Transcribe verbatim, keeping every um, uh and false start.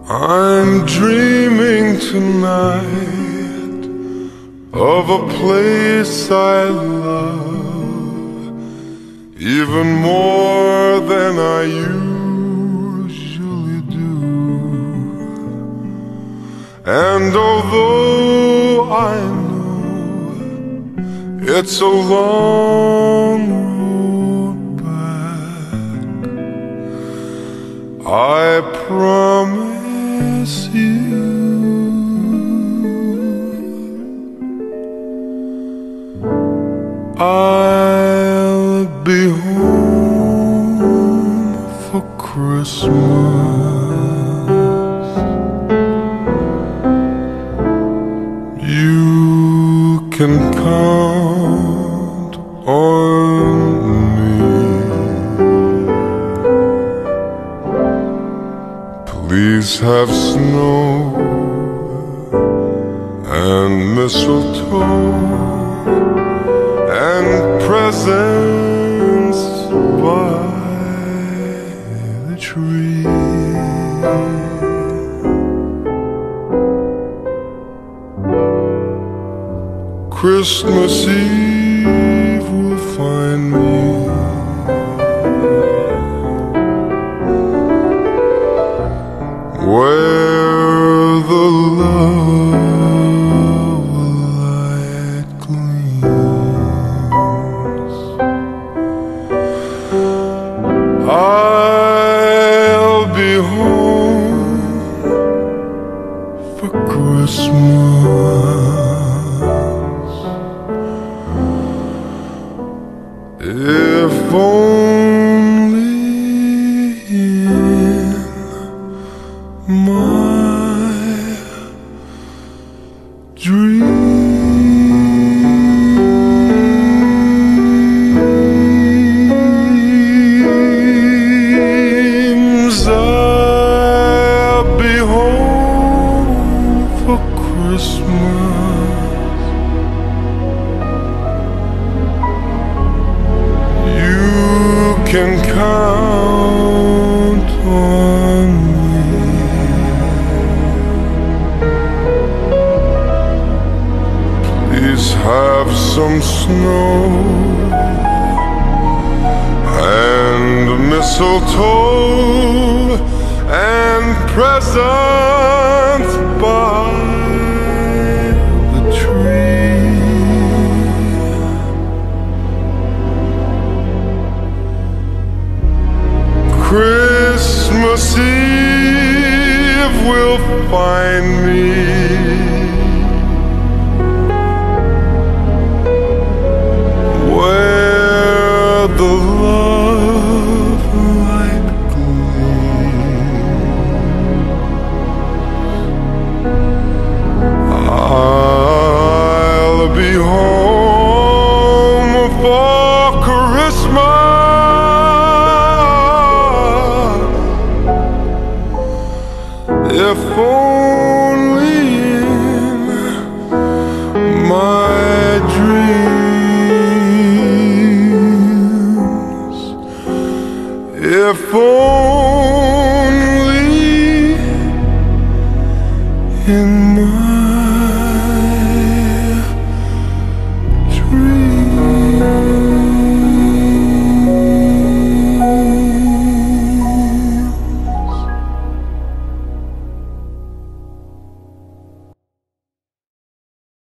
I'm dreaming tonight of a place I love even more than I usually do. And although I know it's a long road back, I promise you I'll be home for Christmas. You can count on me. Please have snow and mistletoe and presents by the tree. Christmas Eve will find me where the love light gleams. I'll be home for Christmas. If only in my dreams, I'll be home for Christmas. You can count on me. Please have some snow and mistletoe and presents by the tree. Christmas Eve will find me where the love light gleams. I'll be home for Christmas. If only in my dreams, if only